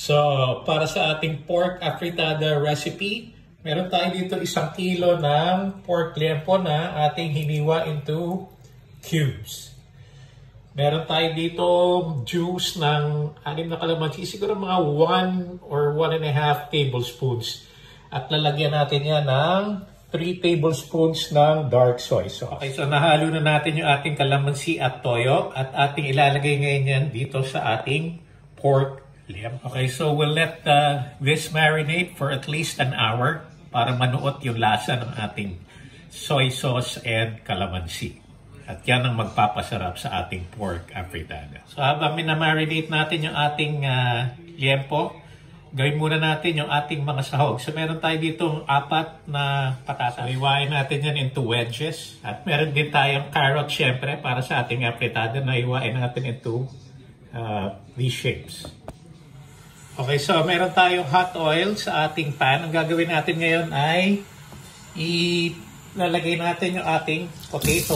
So, para sa ating pork afritada recipe, meron tayo dito 1 kilo ng pork liempo na ating hiniwa into cubes. Meron tayo dito juice ng 6 na calamansi, siguro mga 1 or 1.5 tablespoons. At lalagyan natin yan ng 3 tablespoons ng dark soy sauce. Okay, so nahalo na natin yung ating calamansi at toyo at ating ilalagay ngayon yan dito sa ating pork liempo. Okay, so we'll let this marinate for at least an hour para manuot yung lasa ng ating soy sauce and calamansi. At yan ang magpapasarap sa ating pork afritada. So habang minamarinate natin yung ating liempo, gawin muna natin yung ating mga sahog. So meron tayo dito 4 na patatas. So iwain natin yan into wedges. At meron din tayong carrot syempre para sa ating afritada na iwain natin into these shapes. Okay, so meron tayong hot oil sa ating pan. Ang gagawin natin ngayon ay ilalagay natin yung ating potato.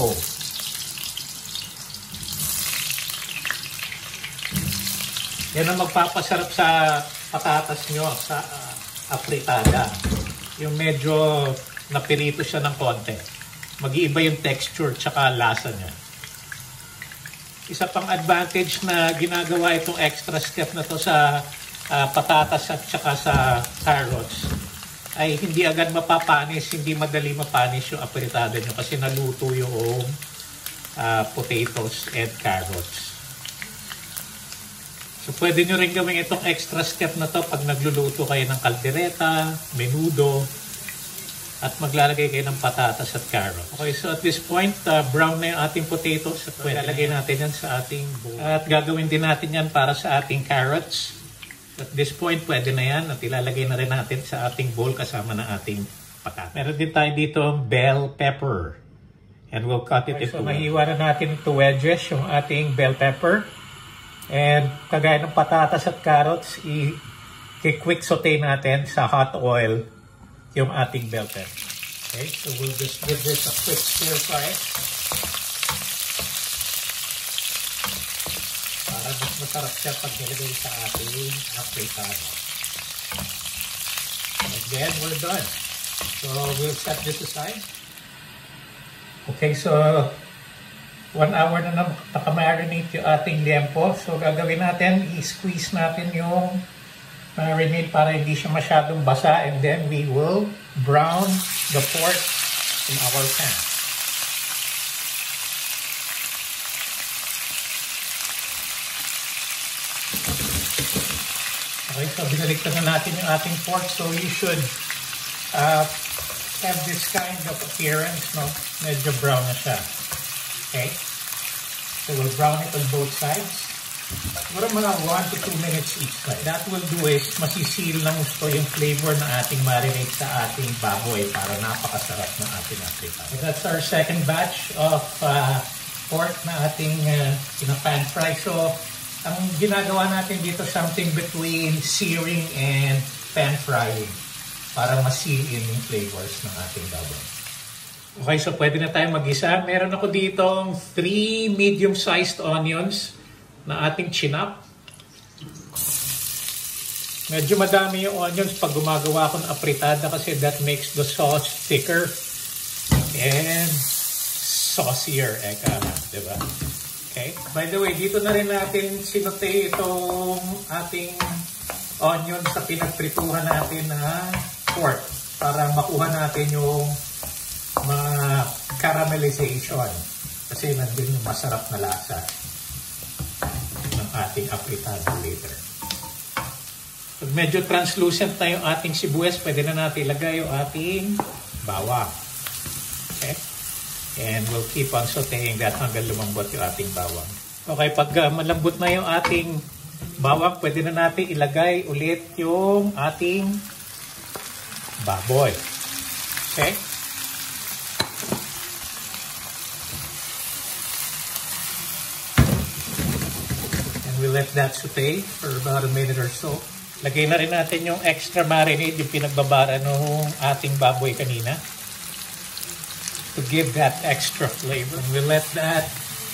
Yan ang magpapasarap sa patatas nyo sa afritada. Yung medyo napirito siya ng konti. Mag-iiba yung texture tsaka lasa niya. Isa pang advantage na ginagawa itong extra step na to sa patatas at tsaka sa carrots ay hindi agad mapapanis, hindi madali mapanis yung afritada nyo kasi naluto yung potatoes and carrots. So pwede nyo rin gawin itong extra step na to pag nagluluto kayo ng kaldereta, menudo, at maglalagay kayo ng patatas at carrots. Okay, so at this point, brown na yung ating potatoes at ilalagay natin yan sa ating bowl. At gagawin din natin yan para sa ating carrots. At this point, pwede na yan at ilalagay na rin natin sa ating bowl kasama ng ating patatas. Meron din tayo dito bell pepper. And we'll cut it into. So mahiwa na natin into wedges yung ating bell pepper. And kagaya ng patatas at carrots, i-quick saute natin sa hot oil yung ating bell pepper. Okay, so we'll just give this a quick stir fry. Para mas masarap siya pag nilagay sa ating afritada. And then we're done. So we'll set this aside. Okay, so 1 hour na nakamarinate yung ating liempo. So gagawin natin, i-squeeze natin yung marinate para hindi siya masyadong basa, and then we will brown the pork in our pan. Okay, so binaliktad na natin yung ating pork. So you should have this kind of appearance, no? Medyo brown na siya. Okay, so we'll brown it on both sides. Siguro mga 1 to 2 minutes each side. That will do is masisil ng gusto yung flavor ng ating marinate sa ating baboy para napakasarap ng ating afritada. So that's our second batch of pork na ating pinapan fry. So ang ginagawa natin dito something between searing and pan frying para masilin yung flavors ng ating baboy. Okay, so pwede na tayong mag-isa. Meron ako ditong 3 medium-sized onions na ating chinap. Medyo madami yung onions pag gumagawa ako ng afritada kasi that makes the sauce thicker and saucier. Eka, diba? Okay. By the way, dito na rin natin sinote itong ating onions sa pinagprituhan natin na pork para makuha natin yung mga caramelization kasi nandun yung masarap na lasa ng ating afritada later. Pag medyo translucent na yung ating sibuyas, pwede na natin ilagay yung ating bawang. Okay? And we'll keep on sauteing that hanggang lumambot yung ating bawang. Okay, pag malambot na yung ating bawang, pwede na natin ilagay ulit yung ating baboy. Okay? We let that saute for about a minute or so. Lagay na rin natin yung extra marinade, yung pinagbabara ng ating baboy kanina to give that extra flavor. And we let that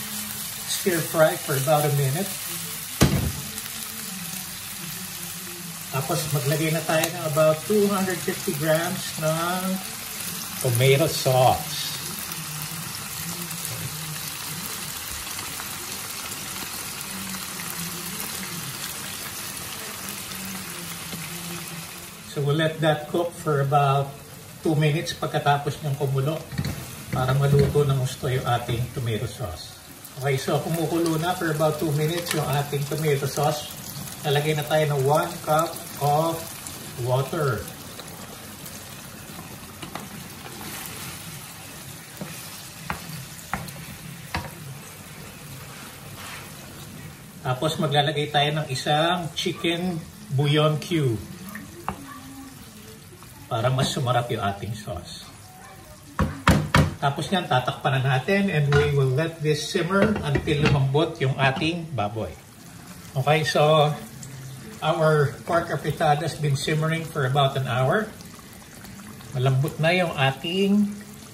stir fry for about a minute. Tapos maglagay na tayo ng about 250 grams ng tomato sauce. So we'll let that cook for about 2 minutes pagkatapos niyang kumulo para maluto ng gusto yung ating tomato sauce. Okay, so kumukulo na for about 2 minutes yung ating tomato sauce. Nalagay na tayo ng 1 cup of water. Tapos maglalagay tayo ng isang chicken bouillon cube para mas sumarap yung ating sauce. Tapos yan, tatakpan na natin and we will let this simmer until lumambot yung ating baboy. Okay, so our pork afritada has been simmering for about an hour. Malambot na yung ating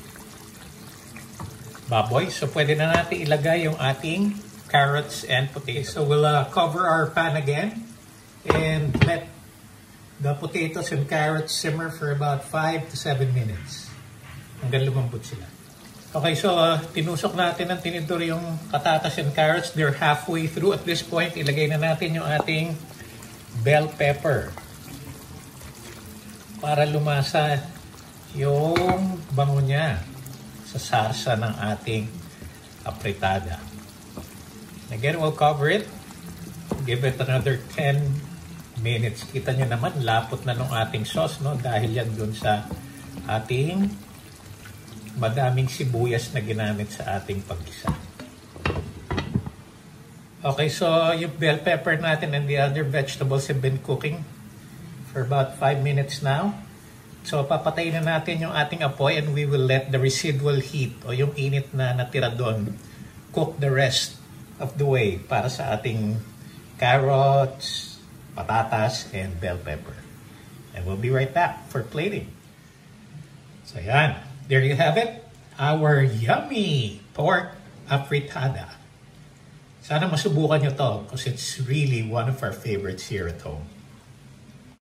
baboy. So pwede na natin ilagay yung ating carrots and potatoes. So we'll cover our pan again and let the potatoes and carrots simmer for about 5 to 7 minutes hanggang lumambot sila. Okay, so tinusok natin ng tinidor yung patatas and carrots. They're halfway through. At this point, ilagay na natin yung ating bell pepper para lumasa yung bango niya sa sarsa ng ating afritada. Again, we'll cover it. Give it another 10 minutes. Kita nyo naman, lapot na ng ating sauce, no? Dahil yan dun sa ating madaming sibuyas na ginamit sa ating paggisa. Okay, so yung bell pepper natin and the other vegetables have been cooking for about 5 minutes now. So papatayin na natin yung ating apoy and we will let the residual heat o yung init na natira doon cook the rest of the way para sa ating carrots, patatas, and bell pepper. And we'll be right back for plating. So yan. There you have it, our yummy pork afritada. Sana masubukan nyo to because it's really one of our favorites here at home.